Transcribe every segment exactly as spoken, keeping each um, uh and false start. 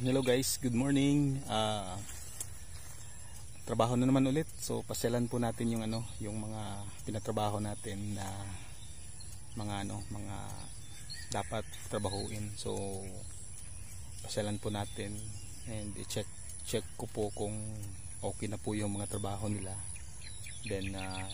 Hello guys, good morning. Uh, trabaho na naman ulit. So pasyalan po natin yung ano, yung mga pinatrabaho natin na mga ano, mga dapat trabahuin. So pasyalan po natin and i-check check ko po kung okay na po yung mga trabaho nila. Then uh,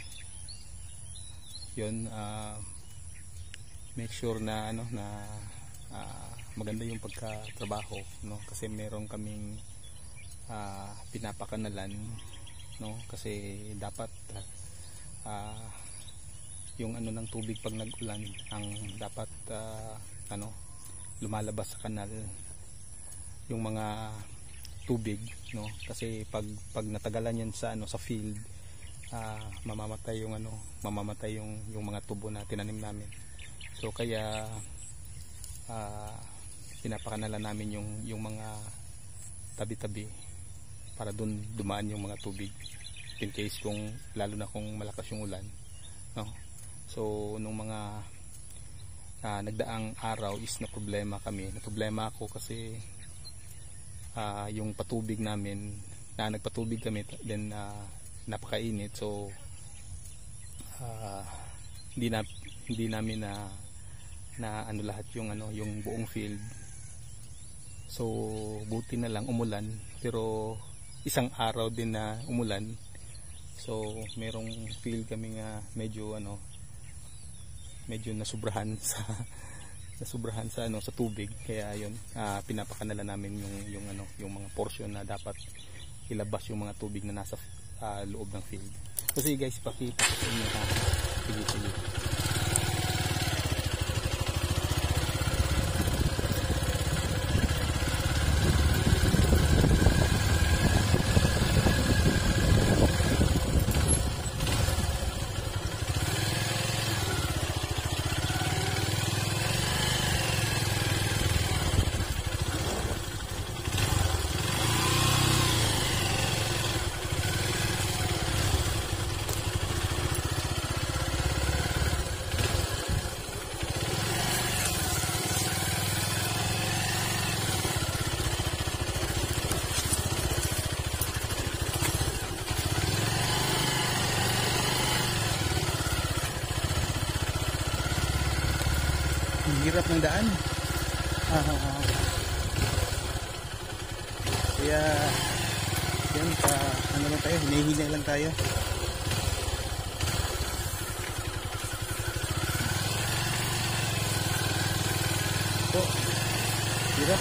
yun uh, make sure na ano na uh, maganda yung pagkatrabaho, no, kasi meron kaming uh, pinapakanalan, no, kasi dapat uh, yung ano ng tubig pag nag-ulan ang dapat uh, ano lumalabas sa kanal yung mga tubig, no, kasi pag pag natagalan yan sa ano sa field, uh, mamamatay yung ano mamamatay yung yung mga tubo na tinanim namin. So kaya uh, pinapakanalan namin yung yung mga tabi-tabi para dun dumaan yung mga tubig in case kung lalo na kung malakas yung ulan, no. So nung mga uh, nagdaang araw is na problema kami na problema ako kasi uh, yung patubig namin na nagpatubig kami then uh, napakainit, so uh, hindi na hindi namin na na ano lahat yung ano yung buong field. So buti na lang umulan, pero isang araw din na umulan. So merong field kami nga medyo ano medyo nasubrahan sa nasubrahan sa ano sa tubig, kaya yun uh, pinapakanalan namin yung yung ano yung mga portion na dapat ilabas yung mga tubig na nasa uh, loob ng field. So sige guys, pakita ko sa inyo ha. Sige sige. Hirap ng daan. Ah, ah, ah. Kaya yan pa ano lang tayo, hinihinay lang tayo. So, hirap.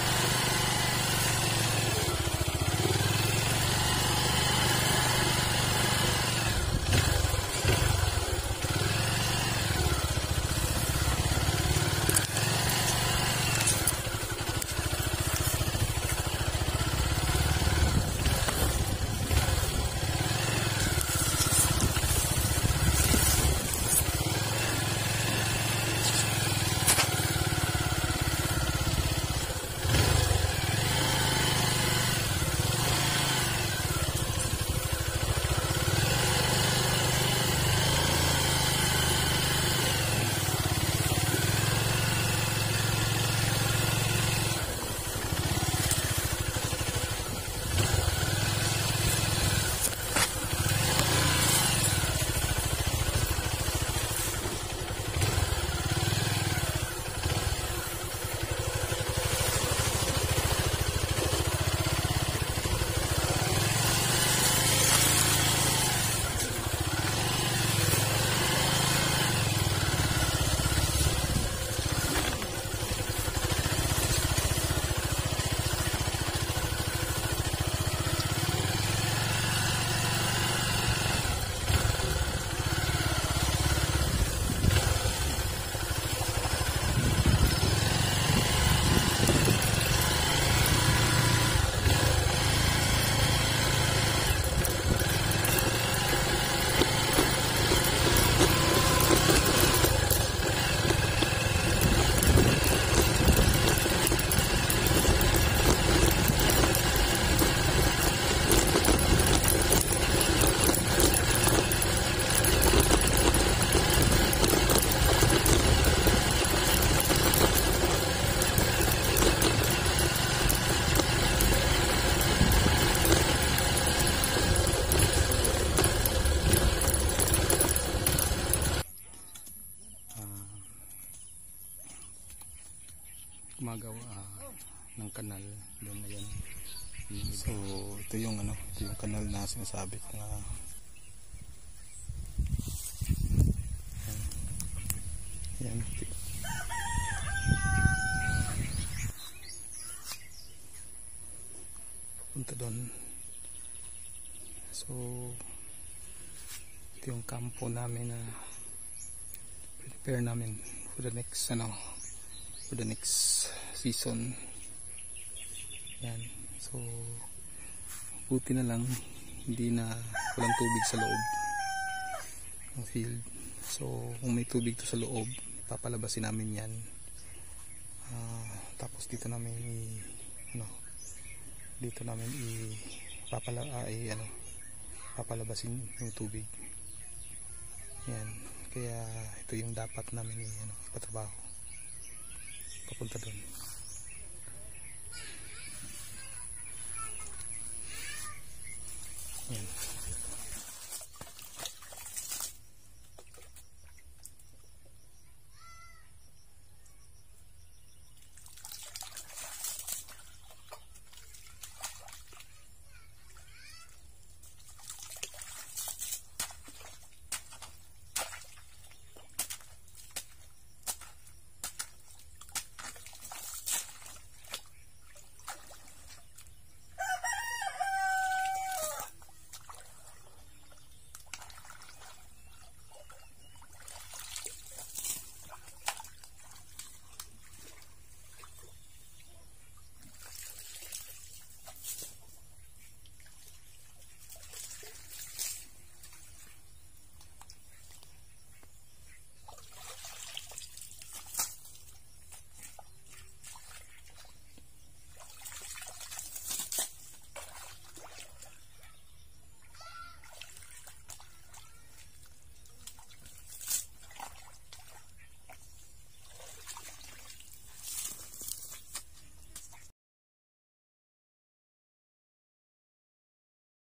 gumagawa ng kanal doon na yan. So ito yung ano, ito yung kanal na sinasabi ko nga. Yan, yan. Punta doon. So ito yung kampo namin na prepare namin for the next ano, for the next season. Yan. So buti na lang hindi na walang tubig sa loob ng field. So kung may tubig to sa loob, papalabasin namin yan. Uh, tapos dito namin i ano, dito namin i papala uh, i, ano, papalabasin yung tubig. Yan. Kaya ito yung dapat namin i ano, patrabaho papunta doon.